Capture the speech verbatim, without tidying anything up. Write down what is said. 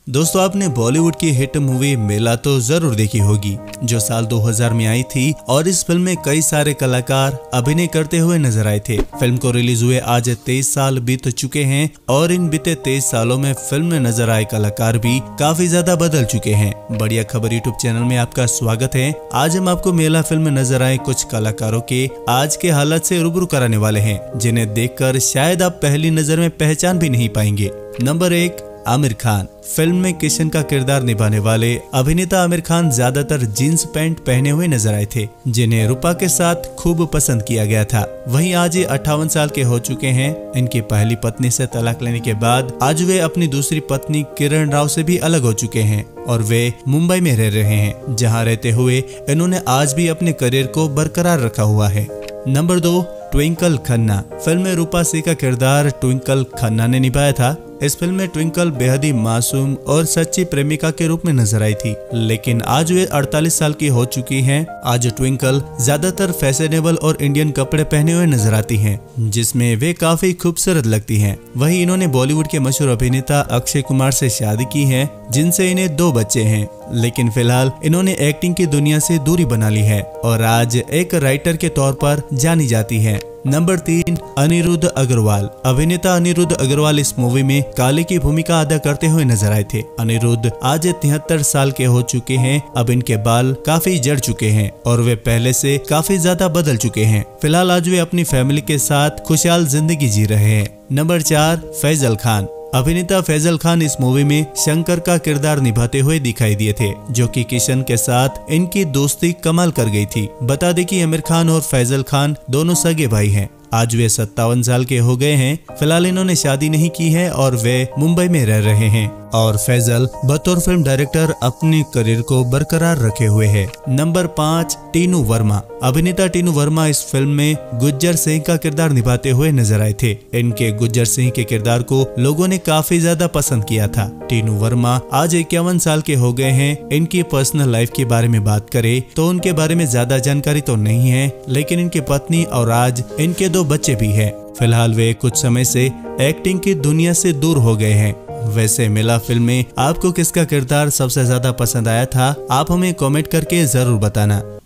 दोस्तों, आपने बॉलीवुड की हिट मूवी मेला तो जरूर देखी होगी, जो साल दो हज़ार में आई थी और इस फिल्म में कई सारे कलाकार अभिनय करते हुए नजर आए थे। फिल्म को रिलीज हुए आज तेईस साल बीत चुके हैं और इन बीते तेईस सालों में फिल्म में नजर आए कलाकार भी काफी ज्यादा बदल चुके हैं। बढ़िया खबर यूट्यूब चैनल में आपका स्वागत है। आज हम आपको मेला फिल्म में नजर आए कुछ कलाकारों के आज के हालत से रूबरू कराने वाले हैं, जिन्हें देखकर शायद आप पहली नजर में पहचान भी नहीं पाएंगे। नंबर एक, आमिर खान। फिल्म में किशन का किरदार निभाने वाले अभिनेता आमिर खान ज्यादातर जीन्स पैंट पहने हुए नजर आए थे, जिन्हें रूपा के साथ खूब पसंद किया गया था। वहीं आज ये अट्ठावन साल के हो चुके हैं। इनकी पहली पत्नी से तलाक लेने के बाद आज वे अपनी दूसरी पत्नी किरण राव से भी अलग हो चुके हैं और वे मुंबई में रह रहे हैं, जहाँ रहते हुए इन्होंने आज भी अपने करियर को बरकरार रखा हुआ है। नंबर दो, ट्विंकल खन्ना। फिल्म में रूपा सिंह का किरदार ट्विंकल खन्ना ने निभाया था। इस फिल्म में ट्विंकल बेहद ही मासूम और सच्ची प्रेमिका के रूप में नजर आई थी, लेकिन आज वे अड़तालीस साल की हो चुकी हैं। आज ट्विंकल ज्यादातर फैशनेबल और इंडियन कपड़े पहने हुए नजर आती हैं, जिसमें वे काफी खूबसूरत लगती हैं। वहीं इन्होंने बॉलीवुड के मशहूर अभिनेता अक्षय कुमार से शादी की है, जिनसे इन्हें दो बच्चे हैं, लेकिन फिलहाल इन्होंने एक्टिंग की दुनिया से दूरी बना ली है और आज एक राइटर के तौर पर जानी जाती है। नंबर तीन, अनिरुद्ध अग्रवाल। अभिनेता अनिरुद्ध अग्रवाल इस मूवी में काले की भूमिका अदा करते हुए नजर आए थे। अनिरुद्ध आज तिहत्तर साल के हो चुके हैं। अब इनके बाल काफी जड़ चुके हैं और वे पहले से काफी ज्यादा बदल चुके हैं। फिलहाल आज वे अपनी फैमिली के साथ खुशहाल जिंदगी जी रहे हैं। नंबर चार, फैजल खान। अभिनेता फैजल खान इस मूवी में शंकर का किरदार निभाते हुए दिखाई दिए थे, जो कि किशन के साथ इनकी दोस्ती कमाल कर गई थी। बता दें कि आमिर खान और फैजल खान दोनों सगे भाई हैं। आज वे सत्तावन साल के हो गए हैं। फिलहाल इन्होंने शादी नहीं की है और वे मुंबई में रह रहे हैं और फैजल बतौर फिल्म डायरेक्टर अपने करियर को बरकरार रखे हुए है। नंबर पाँच, टीनू वर्मा। अभिनेता टीनू वर्मा इस फिल्म में गुज्जर सिंह का किरदार निभाते हुए नजर आए थे। इनके गुज्जर सिंह के किरदार को लोगों ने काफी ज्यादा पसंद किया था। टीनू वर्मा आज इक्यावन साल के हो गए हैं। इनकी पर्सनल लाइफ के बारे में बात करें तो उनके बारे में ज्यादा जानकारी तो नहीं है, लेकिन इनकी पत्नी और आज इनके दो बच्चे भी हैं। फिलहाल वे कुछ समय से एक्टिंग की दुनिया से दूर हो गए हैं। वैसे मेला फिल्म में आपको किसका किरदार सबसे ज्यादा पसंद आया था? आप हमें कमेंट करके जरूर बताना।